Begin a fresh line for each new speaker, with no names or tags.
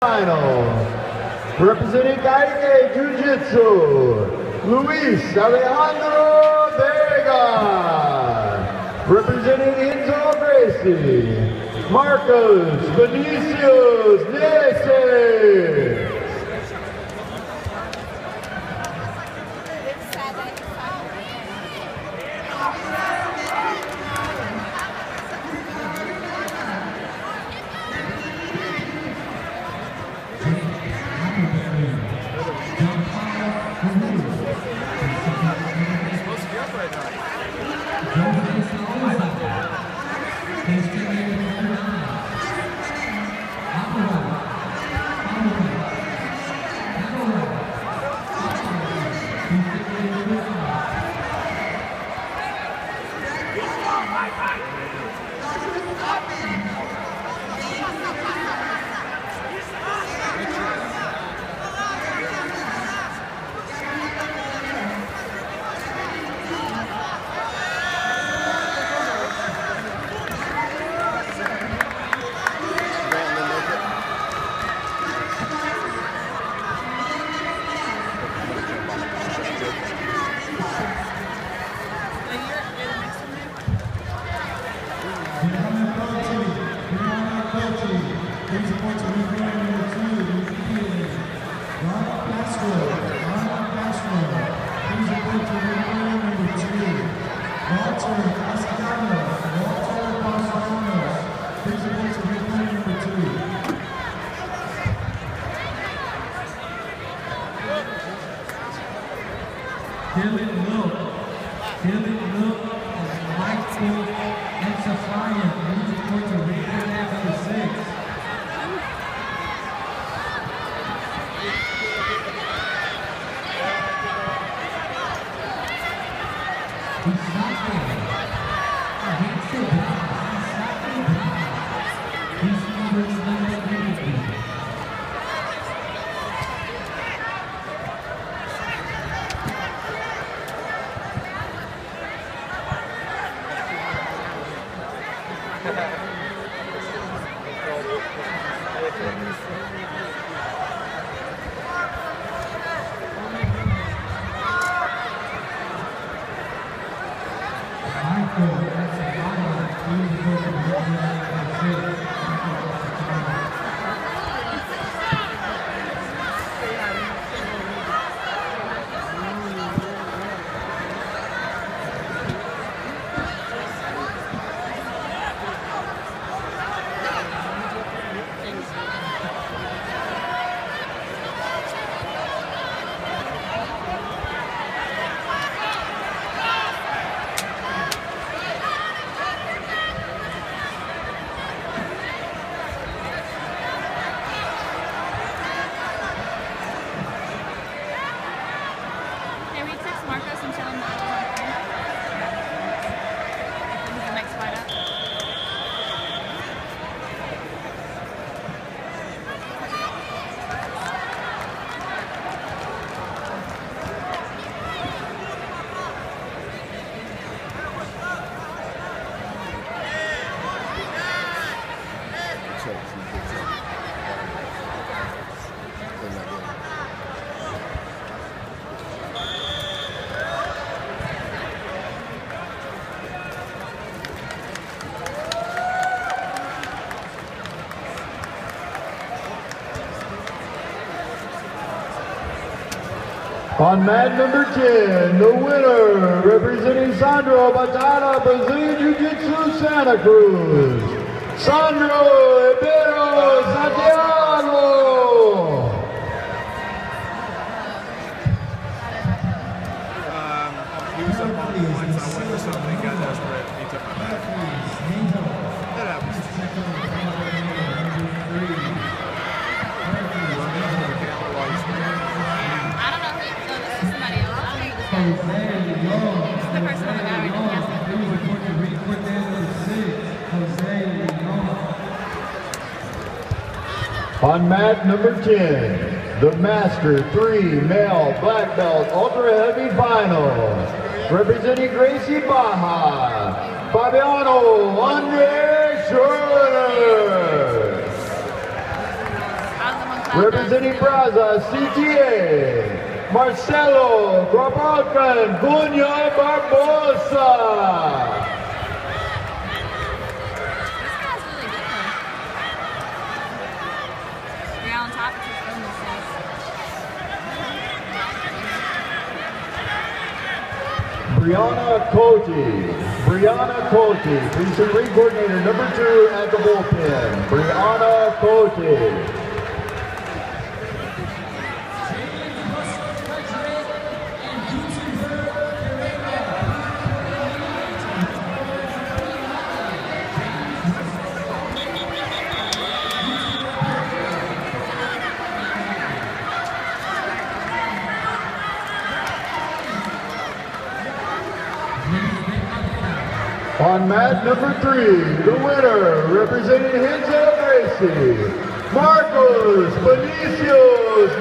Final. Representing Gaike Jiu-Jitsu, Luis Alejandro Vega. Representing Enzo Gracie, Marcos Vinicius Nese. On mat number 10, the winner, representing Sandro Batalla, Brazilian Jiu-Jitsu, Santa Cruz, Sandro Ribeiro Santiago.
He was up on the line, so I went for something, got desperate, and he took my back. That happens.
On mat number 10, the Master 3 Male Black Belt Ultra Heavy Final, representing Gracie Baja, Fabiano Andre Schroeder. Representing Brazza, CTA, Marcelo Grabalcan Cunha Barbosa. Brianna Cote, precinct ring coordinator number 2 at the bullpen. Brianna Cote. On mat number 3, the winner, representing Hinsdale Gracie, Marcos Vinicius